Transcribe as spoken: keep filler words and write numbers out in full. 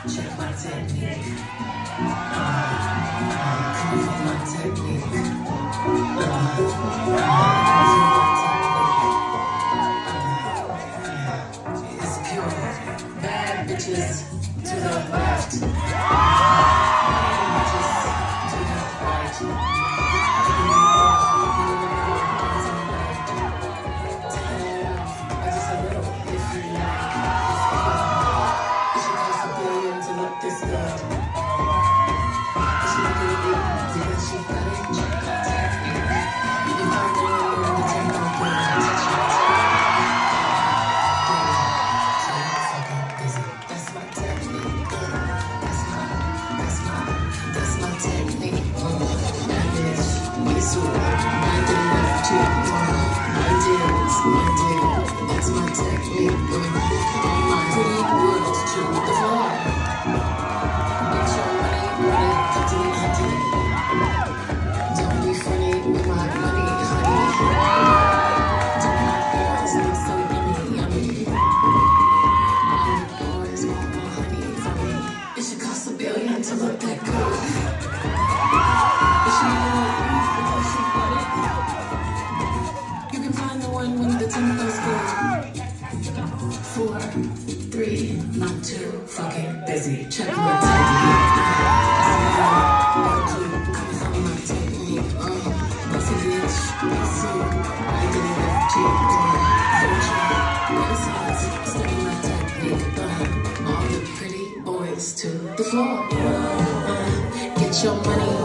Check my technique. Come for my technique. It's pure. Bad bitches to the left. Bad bitches to the right. I just a little if you like. It should cost a billion to look this good. It should be easy that she got it. Check out technique. You find the one in the techno good. Touch my technique. That's my technique. That's my, that's my, that's my technique. That is, it's right. I did left to I did, I did. That's my technique. All my pretty girls to the floor. Get your money, money, honey, honey. Don't be funny with my money, honey. Don't my girls look so yummy, yummy. All the boys want more honey from me. It should cost a billion to look that good. It should be really easy because she got it. You can find the one when the tempo's good. Four, three, not too fucking busy. Check my technique. Come from my technique. Uh, Buffy bitch, so I did it left cheek. Fortune, both sides, study my technique. Uh, all the pretty boys to the floor. Uh, get your money.